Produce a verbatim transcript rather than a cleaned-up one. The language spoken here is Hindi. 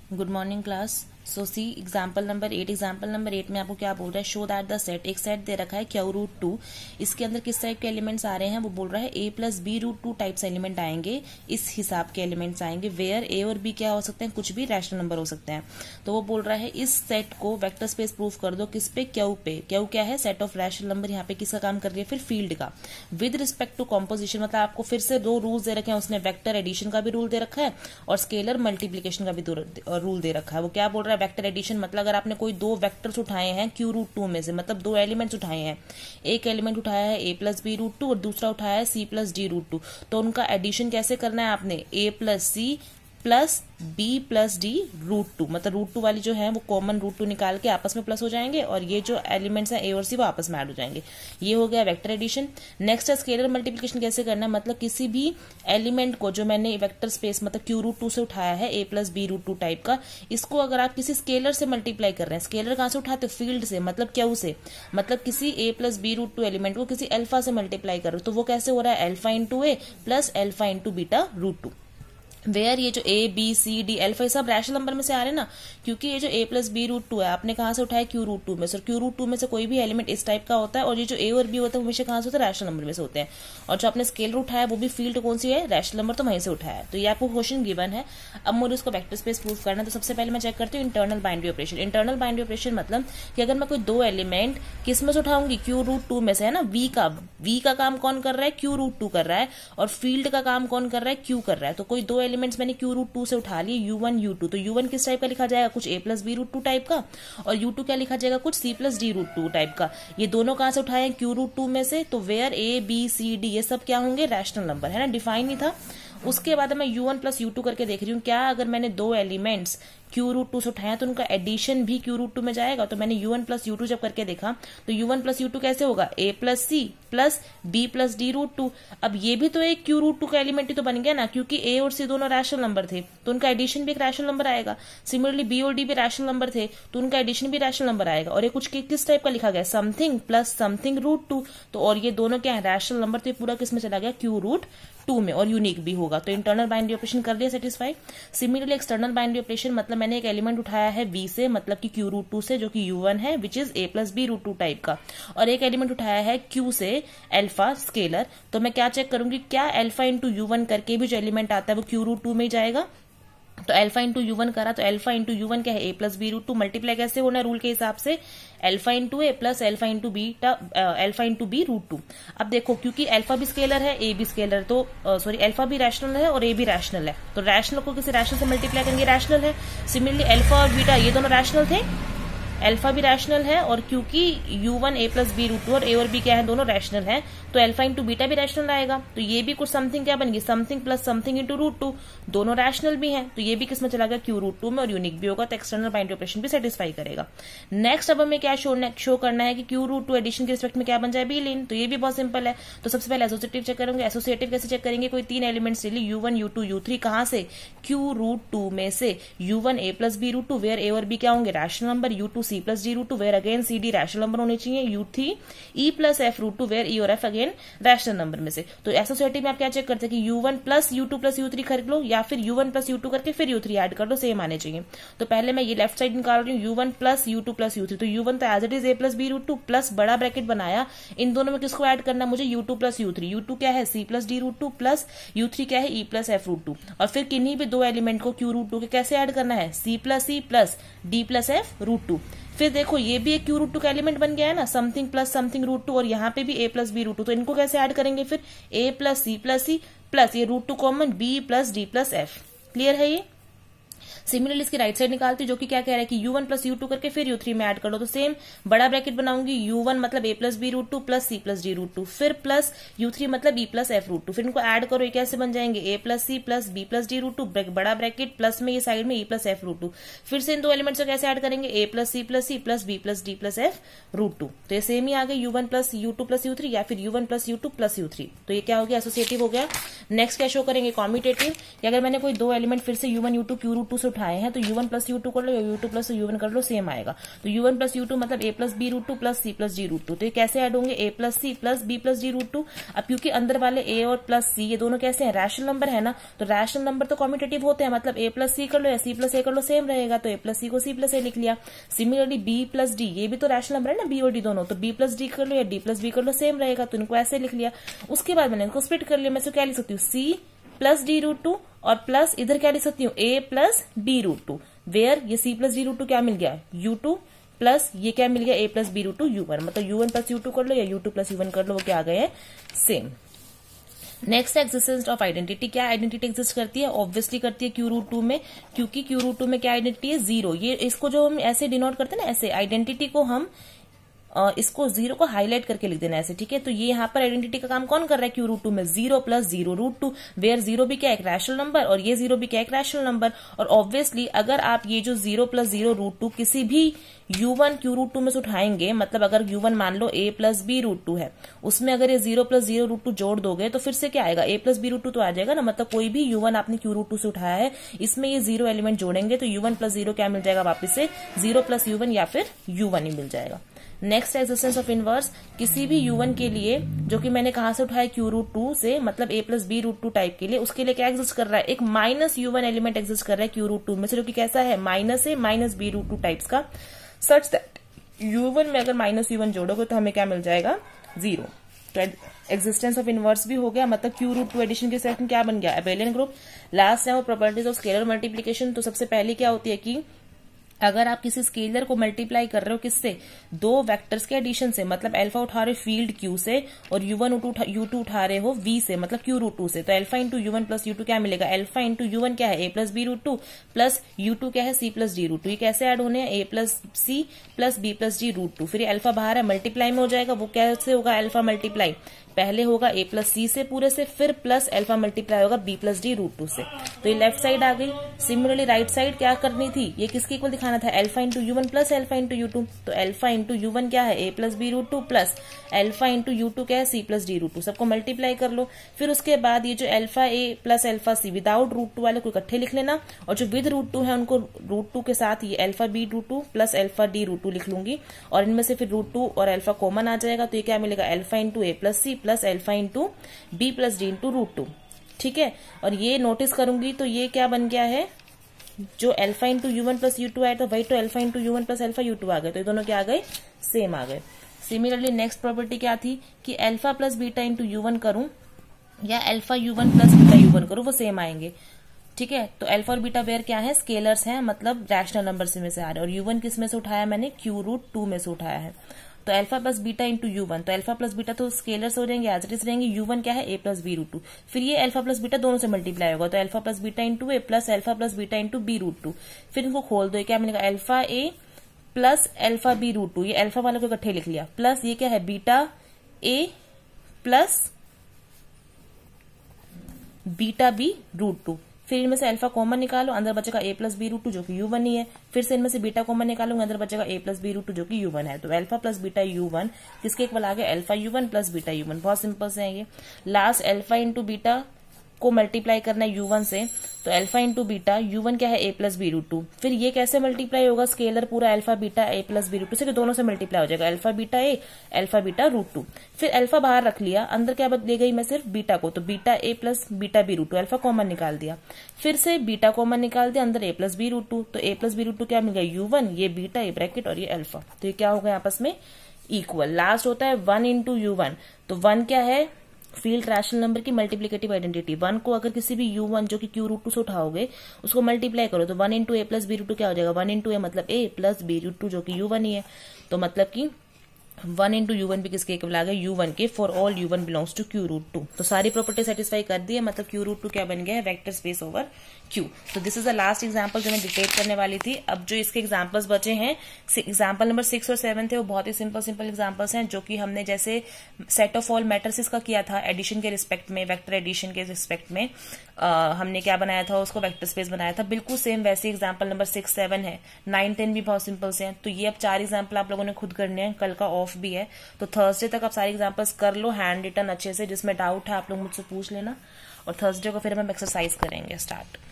Good morning class. So see example number eight example number eight में आपको क्या बोल रहा है, शो दैट द सेट, एक सेट दे रखा है क्यू रूट टू, इसके अंदर किस टाइप के एलिमेंट्स आ रहे हैं, वो बोल रहा है ए plus B root two types element आएंगे, इस हिसाब के एलिमेंट्स आएंगे, वेयर ए और बी क्या हो सकते हैं, कुछ भी रैशनल नंबर हो सकते हैं। तो वो बोल रहा है इस सेट को वेक्टर स्पेस प्रूफ कर दो, किस पे, क्यू पे। क्यू क्या है, सेट ऑफ रैशनल नंबर, यहाँ पे किसका काम कर रही है, फिर फील्ड का। विद रिस्पेक्ट टू कॉम्पोजिशन, मतलब आपको फिर से दो रूल्स दे रखे हैं, उसने वेक्टर एडिशन का भी रूल दे रखा है और स्केलर मल्टीप्लीकेशन का भी रूल दे रखा है। वो क्या बोल रहा है, वेक्टर एडिशन मतलब अगर आपने कोई दो वेक्टर्स उठाए हैं क्यू रूट टू में से, मतलब दो एलिमेंट्स उठाए हैं, एक एलिमेंट उठाया है ए प्लस बी रूट टू और दूसरा उठाया है c plus d root two, तो उनका एडिशन कैसे करना है आपने, a plus C plus b plus d root two, मतलब रूट टू वाली जो है वो कॉमन रूट टू निकाल के आपस में प्लस हो जाएंगे और ये जो एलिमेंट्स हैं ए और सी वो आपस में ऐड हो जाएंगे। ये हो गया वेक्टर एडिशन। नेक्स्ट है स्केलर मल्टीप्लिकेशन कैसे करना है, मतलब किसी भी एलिमेंट को जो मैंने वेक्टर स्पेस मतलब क्यू रूट टू से उठाया है ए plus B root two type का, इसको अगर आप किसी स्केलर से मल्टीप्लाई कर रहे हैं, स्केलर कहां से उठाते हो, फील्ड से, मतलब क्यू से, मतलब किसी a plus B root two element को किसी अल्फा से मल्टीप्लाई कर रहे हो, तो वो कैसे हो रहा है, alpha into A plus alpha into beta root two. Where ये जो a b c d alpha सब रैशनल नंबर में से आ रहे हैं ना, क्योंकि ये जो a plus B root two है आपने कहां से उठाया, क्यू रूट टू में से, क्यू रूट टू में से कोई भी एलिमेंट इस टाइप का होता है और ये जो ए और बी होता है वो हमेशा कहां से होता है, रैशनल नंबर में से होते हैं। और जो आपने स्केलर उठाया वो भी फील्ड कौन सी है, रैशनल नंबर, तो वहीं से उठाया है। तो ये आपको क्वेश्चन गिवन है। अब मुझे उसको वेक्टर स्पेस प्रूफ करना है, तो सबसे पहले मैं चेक करती हूँ internal binary operation. Internal binary operation मतलब कि अगर मैं कोई दो एलिमेंट किस में से उठाऊंगी, क्यू रूट टू में से, है ना, वी का वी का काम कौन कर रहा है, क्यू रूट टू कर रहा है, और फील्ड का काम कौन कर रहा है, क्यू कर रहा है। तो कोई दो एलिमेंट्स मैंने क्यू रूट टू से उठा लिए, यू वन यू टू, तो यू वन किस टाइप का लिखा जाएगा, कुछ a plus B root two type का, और यू टू क्या लिखा जाएगा, कुछ c plus d root two type का। ये दोनों कहां से उठाए, क्यू रूट टू में से, तो where a b c d ये सब क्या होंगे, रैशनल नंबर, है ना, डिफाइन नहीं था। उसके बाद मैं u one plus you two करके देख रही हूँ, क्या अगर मैंने दो एलिमेंट्स क्यू रूट टू से उठाया तो उनका एडिशन भी क्यू रूट टू में जाएगा। तो मैंने u one plus you two जब करके देखा तो u one plus you two कैसे होगा, a plus C plus b plus d root two. अब ये भी तो एक क्यू रूट टू का एलिमेंट ही तो बन गया ना, क्योंकि ए और सी दोनों रैशनल नंबर थे तो उनका एडिशन भी एक रैशनल नंबर आएगा। सिमिलरली बी और डी भी रैशनल नंबर थे तो उनका एडिशन भी रैशनल नंबर आएगा। और ये कुछ किस टाइप का लिखा गया, something plus something root two, तो और ये दोनों क्या है, रैशनल नंबर, तो ये पूरा किस में चला गया, क्यू रूट टू में, और यूनिक भी होगा। तो इंटरनल बाइनरी ऑपरेशन कर दिया satisfy. Similarly external binary operation मतलब मैंने एक एलिमेंट उठाया है वी से, मतलब कि क्यू रूट टू से, जो कि यू वन है which is a plus B root two type का, और एक एलिमेंट उठाया है क्यू से अल्फा स्केलर, तो मैं क्या चेक करूंगी, क्या अल्फा इंटू यू वन करके भी जो एलिमेंट आता है वो क्यू रूट टू में ही जाएगा। तो अल्फा इंटू यू वन करा तो अल्फा इंटू यू वन क्या है, ए plus B root two, multiply कैसे होना है रूल के हिसाब से, अल्फा इंटू ए plus alpha into beta alpha into B root two. अब देखो क्योंकि अल्फा भी स्केलर है ए भी स्केलर, तो सॉरी अल्फा भी रैशनल है और ए भी रैशनल है, तो रैशनल को किसी रैशनल से मल्टीप्लाई करेंगे, रैशनल है। सिमिलरली अल्फा और बीटा ये दोनों रैशनल थे, अल्फा भी रैशनल है, और क्योंकि u one a plus B root two और ए और बी क्या है, दोनों रैशनल है, तो अल्फा इंटू बीटा भी रैशनल आएगा। तो ये भी कुछ समथिंग क्या बनेगी, something plus something into root two, दोनों रैशनल भी हैं, तो ये भी किसमें चला गया, क्यू रूट टू में, और यूनिक भी होगा, तो एक्सटर्नल बाइनरी ऑपरेशन भी सेटिस्फाई करेगा। नेक्स्ट अब हमें क्या शो शो करना है कि क्यू रूट टू एडिशन के रिस्पेक्ट में क्या बन जाए, बीलियन, तो ये भी बहुत सिंपल है। तो सबसे पहले एसोसिएटिव चेक करेंगे। एसोसिएटिव कैसे चेक करेंगे, कोई तीन एलिमेंट्स ले ली, u one u two u three, कहां से, क्यू रूट टू में से, u one a plus B root two where a और बी क्या होंगे, rational number, u two c plus d root two where again c d rational number होने चाहिए, u three e plus f root two where e और एफ अगेन रैशनल नंबर में से। तो एसोसिएटिव में आप क्या चेक करते हैं कि you one plus you two plus u three कर लो, या फिर u one plus you two करके फिर यू थ्री ऐड कर लो, सेम आने चाहिए। तो पहले मैं ये लेफ्ट साइड निकाल रही हूँ, u one plus you two plus u three, तो यू वन तो as it is a plus B root two plus बड़ा ब्रैकेट बनाया, इन दोनों में किसको ऐड करना मुझे, u two plus u three, u two क्या है c plus d root two plus u three क्या है e plus f root two, और फिर किन्हीं भी दो एलिमेंट को क्यू रूट टू के कैसे ऐड करना है, सी प्लस सी plus d plus f root two. फिर देखो ये भी एक क्यू रूट टू का एलिमेंट बन गया है ना, something plus something root two, और यहाँ पे भी a plus B root two, तो इनको कैसे ऐड करेंगे, फिर a plus C plus C plus ये root two common b plus d plus f. Clear है ये। सिमिलरली इसकी राइट साइड निकालती जो कि क्या कह रहा है कि you one plus you two करके फिर यू थ्री में ऐड कर लो, तो सेम बड़ा ब्रैकेट बनाऊंगी, यू वन मतलब ए plus B root two plus सी प्लस डी रूट टू, फिर प्लस यू थ्री मतलब e plus f root two, फिर इनको ऐड करो, ये कैसे बन जाएंगे, a plus C plus b plus d root two बड़ा ब्रैकेट प्लस में ये साइड में e plus f root two, फिर से इन दो एलिमेंट्स को कैसे ऐड करेंगे, a plus C plus C plus b plus d plus f root two, तो ये सेम ही आ गए u one plus you two plus u three या फिर u one plus you two plus u three. तो ये क्या हो गया, एसोसिएटिव हो गया। नेक्स्ट क्या शो करेंगे, कॉम्यूटेटिव, कि अगर मैंने कोई दो एलिमेंट फिर से u one u two Q root two से उठाए हैं तो u one plus you two कर लो या u two plus u one कर लो, सेम आएगा। तो u one plus you two मतलब ए plus B root two plus सी प्लस डी रूट टू। तो ये कैसे ऐड होंगे, a plus C plus b plus d root two. अब क्योंकि अंदर वाले ए और प्लस सी ये दोनों कैसे हैं, रैशनल नंबर है ना, तो रैशनल नंबर तो कॉम्यूटेटिव होते हैं, मतलब ए प्लस सी कर लो या सी प्लस ए कर लो, सेम रहेगा। तो ए प्लस सी को सी प्लस ए लिख लिया। सिमिलरली बी प्लस डी, ये भी तो रैशनल नंबर है ना, बी और डी दोनों, तो बी प्लस डी कर लो या डी प्लस बी कर लो, सेम रहेगा। तो इनको ऐसे लिख लिया। उसके बाद मैंने इनको स्प्लिट कर लिया। मैं क्या लिख सकती हूँ, c plus d root two और प्लस इधर क्या लिख सकती हूँ, a plus d root two, where ये c plus d root two क्या मिल गया, यू टू प्लस ये क्या मिल गया, a plus B root two u one. मतलब u one plus you two कर लो या u two plus u one कर लो, वो क्या आ गए हैं, same. Next existence of identity. क्या आइडेंटिटी एग्जिस्ट करती है, ऑब्वियसली करती है क्यू रूट टू में, क्योंकि क्यू रूट टू में क्या आइडेंटिटी है, जीरो। ये इसको जो हम ऐसे डिनोट करते हैं ना, ऐसे आइडेंटिटी को हम Uh, इसको जीरो को हाईलाइट करके लिख देना ऐसे, ठीक है। तो ये यहाँ पर आइडेंटिटी का काम कौन कर रहा है, क्यू रूट टू में, zero plus zero root two, where zero भी क्या एक रैशनल नंबर और ये जीरो भी क्या एक रैशनल नंबर। और ऑब्वियसली अगर आप ये जो zero plus zero root two किसी भी u one Q root two में से उठाएंगे, मतलब अगर यू वन मान लो a plus B root two है, उसमें अगर ये zero plus zero root two जोड़ दोगे तो फिर से क्या आएगा, a plus B root two तो आ जाएगा ना। मतलब कोई भी यू वन आपने क्यू रूट टू से उठाया है, इसमें ये जीरो एलिमेंट जोड़ेंगे तो यू वन प्लस जीरो क्या मिल जाएगा, वापिस से जीरो प्लस यू वन या फिर यू वन ही मिल जाएगा। Next existence of inverse. किसी भी यू वन के लिए जो कि मैंने कहा से उठाया, क्यू रूट टू से, मतलब ए plus B root two type के लिए, उसके लिए क्या एग्जिस्ट कर रहा है, एक minus u one element exist कर रहा है क्यू रूट टू में से, जो कि कैसा है, minus a minus b root two types का, सच दैट यू वन में अगर माइनस यू वन जोड़ोगे तो हमें क्या मिल जाएगा, जीरो। तो एग्जिस्टेंस ऑफ इनवर्स भी हो गया, मतलब क्यू रूट टू एडिशन के सेट में क्या बन गया, अबेलियन ग्रुप। लास्ट है वो प्रॉपर्टीज ऑफ स्केलर मल्टीप्लीकेशन। तो सबसे पहले क्या होती है कि अगर आप किसी स्केलर को मल्टीप्लाई कर रहे हो किससे, दो वेक्टर्स के एडिशन से, मतलब अल्फा उठा रहे हो फील्ड क्यू से और यू वन यू टू उठा रहे हो वी से, मतलब क्यू रूट टू से, तो alpha into you one plus you two क्या मिलेगा, अल्फा इंटू यू वन क्या है, ए plus B root two plus you two क्या है, c plus d root two. ये कैसे ऐड होने हैं, a plus C plus b plus d root two. फिर ये अल्फा बाहर है, मल्टीप्लाई में हो जाएगा, वो कैसे होगा, अल्फा मल्टीप्लाई पहले होगा ए प्लस सी से पूरे से, फिर प्लस अल्फा मल्टीप्लाई होगा b plus d root two से। तो ये लेफ्ट साइड आ गई। सिमिलरली राइट साइड क्या करनी थी, ये किसके इक्वल दिखाना था, alpha into you one plus alpha into u two. तो अल्फा इंटू यू वन क्या है, ए plus B root two plus alpha into u two क्या है, c plus d root two. सबको मल्टीप्लाई कर लो। फिर उसके बाद ये जो अल्फा ए plus alpha c without root two वाले को इकट्ठे लिख लेना, और जो विद रूट टू है उनको रूट टू के साथ ये alpha B root two plus alpha D root two लिख लूंगी, और इनमें से फिर रूट टू और अल्फा कॉमन आ जाएगा। तो ये क्या मिलेगा, अल्फा इंटू ए प्लस सी plus alpha into B plus D into root two, ठीक है। और ये नोटिस करूंगी तो ये क्या बन गया है, जो alpha into you one plus you two आया था वही तो alpha into you one plus alpha U two आ गए। तो ये दोनों क्या आ गए, सेम आ गए। सिमिलरली नेक्स्ट प्रॉपर्टी क्या थी कि alpha plus beta into you one करूं या alpha U one plus beta U one करूं, वो सेम आएंगे, ठीक है। तो अल्फा और बीटा वेयर क्या है, स्केलर्स हैं, मतलब रैशनल नंबर में से आ रहे हैं। और यू वन किस में से उठाया मैंने, क्यू रूट टू में से उठाया है। तो alpha plus beta into you one, तो अल्फा प्लस बीटा तो स्केलर्स हो जाएंगे, एज इट इज रहेंगे। यू वन क्या है, ए प्लस बी रूट टू। फिर ये अल्फा प्लस बीटा दोनों से मल्टीप्लाई होगा, तो अल्फा प्लस बीटा इंटू ए plus alpha plus beta into B root two. फिर इनको खोल दो, क्या मिलेगा, अल्फा ए plus alpha B root two. ये अल्फा वाले को इकट्ठे लिख लिया, प्लस ये क्या है, beta A plus beta B root two. फिर इनमें से अल्फा कॉमन निकालो, अंदर बचेगा A plus B root two जो कि यू वन ही है। फिर से इनमें से बीटा कॉमन निकालूंगा, अंदर बचेगा A plus B root two जो कि यू वन है। तो alpha plus beta U one किसके इक्वल आ गया, alpha U one plus beta U one. बहुत सिंपल से है ये। लास्ट अल्फा इंटू बीटा को मल्टीप्लाई करना है यू वन से, तो alpha into beta U one क्या है, ए प्लस बी रूट टू। फिर ये कैसे मल्टीप्लाई होगा, स्केलर पूरा alpha beta A plus B root two से, दोनों से मल्टीप्लाई हो जाएगा, alpha beta A alpha beta root two. फिर अल्फा बाहर रख लिया, अंदर क्या बदले गई, मैं सिर्फ बीटा को, तो beta A plus beta B root two, alpha common निकाल दिया। फिर से बीटा कॉमन निकाल दिया, अंदर A plus B root two, तो A plus B root two क्या मिल गया, यू वन, ये बीटा ए ब्रैकेट और ये अल्फा। तो ये क्या हो गया आपस में इक्वल। लास्ट होता है वन इंटू यू वन, तो वन क्या है, फील्ड रैशनल नंबर की मल्टीप्लिकेटिव आइडेंटिटी। वन को अगर किसी भी यू वन जो कि क्यू रूट टू से उठाओगे उसको मल्टीप्लाई करो, तो वन इंटू ए प्लस बी रूट टू क्या हो जाएगा, वन इंटू ए मतलब ए प्लस बी रूट टू जो कि यू वन ही है। तो मतलब कि वन इंटू यू वन भी किसके इक्वल आ गया, यू वन के, for all U one belongs to Q root two. तो सारी प्रॉपर्टी सेटिस्फाई कर दी है, मतलब क्यू रूट टू क्या बन गया है, वेक्टर स्पेस ओवर क्यू। तो this is the last example जो मैं डिटेल करने वाली थी। अब जो इसके एग्जाम्पल्स बचे हैं, एग्जाम्पल नंबर सिक्स और सेवन थे, वो बहुत ही सिंपल सिंपल एग्जाम्पल्स हैं, जो कि हमने जैसे सेट ऑफ ऑल मैट्रिसेस का किया था एडिशन के रिस्पेक्ट में, वेक्टर एडिशन के रिस्पेक्ट में आ, हमने क्या बनाया था, उसको वेक्टर स्पेस बनाया था, बिल्कुल सेम वैसे एग्जाम्पल नंबर सिक्स सेवन है। नाइन टेन भी बहुत सिंपल से हैं। तो ये अब चार एग्जाम्पल आप लोगों ने खुद करने हैं, कल का ऑफ भी है, तो थर्सडे तक आप सारे एग्जाम्पल्स कर लो हैंड रिटन अच्छे से। जिसमें डाउट है आप लोग मुझसे पूछ लेना, और थर्सडे को फिर हम एक्सरसाइज करेंगे स्टार्ट।